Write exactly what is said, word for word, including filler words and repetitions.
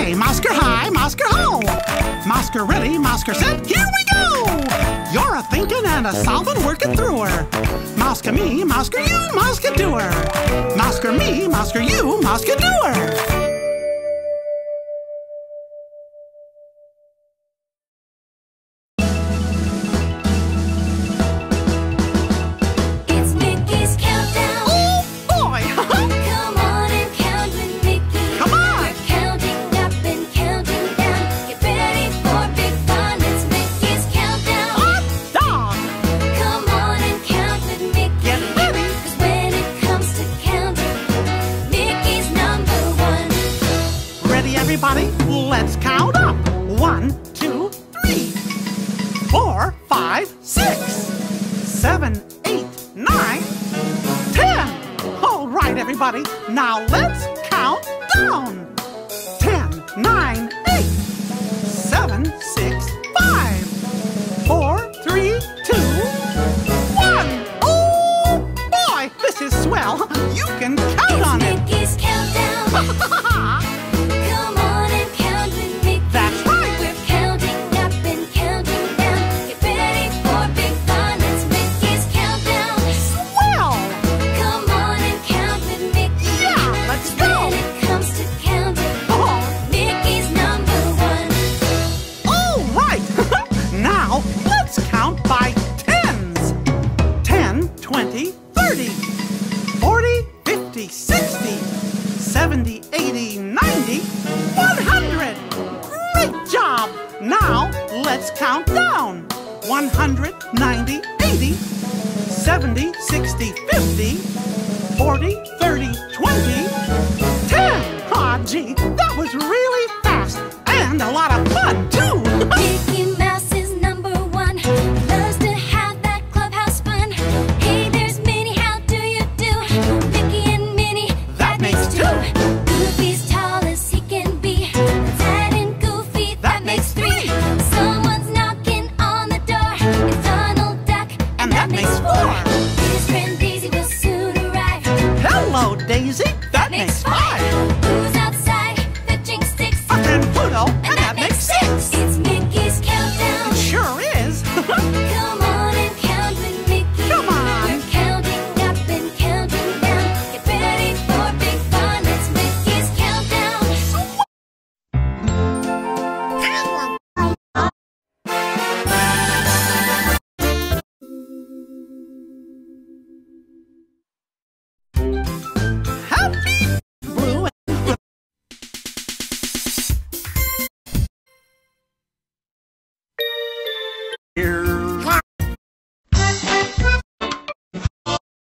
say Mosker hi, Mosker ho. Mosker ready, Mosker set, here we go. You're a thinking and a solving, working through her. Mosker me, Mosker you, Mosker doer. Mosker me, Mosker you, Mosker doer. Everybody, let's count up. One, two, three, four, five, six, seven, eight, nine, ten. All right, everybody, now let's count down. Ten, nine, eight, seven, six, five, four, three, two, one. Oh boy, this is swell. You can count on it. It's Mickey's Countdown. seventy, eighty, ninety, one hundred! Great job! Now, let's count down. one hundred, ninety, eighty, seventy, sixty, fifty, forty, thirty, twenty, ten! Aw, gee, that was really fast and a lot of fun, too! Mickey Mouse is number one. Loves to have that clubhouse fun. Hey, there's Minnie, how do you do? Mickey and Minnie, that, that makes two. Goofy's tall as he can be. Tad and Goofy, that, that makes three. Someone's knocking on the door. It's Donald Duck, and, and that, that makes four. His friend Daisy will soon arrive. Hello, Daisy. That, that makes five. five. Who's